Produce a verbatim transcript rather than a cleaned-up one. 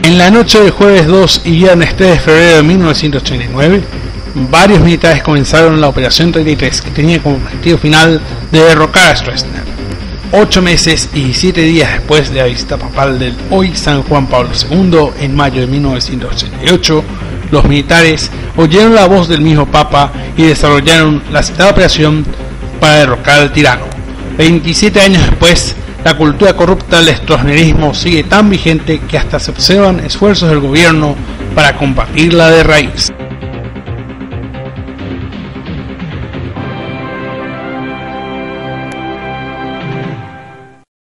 En la noche del jueves dos y viernes tres de febrero de mil novecientos treinta y nueve, varios militares comenzaron la Operación treinta y tres, que tenía como objetivo final de derrocar a Stroessner. Ocho meses y siete días después de la visita papal del hoy San Juan Pablo segundo, en mayo de mil novecientos ochenta y ocho, los militares oyeron la voz del mismo Papa y desarrollaron la citada operación para derrocar al tirano. veintisiete años después, la cultura corrupta del stroessnerismo sigue tan vigente que hasta se observan esfuerzos del gobierno para combatirla de raíz.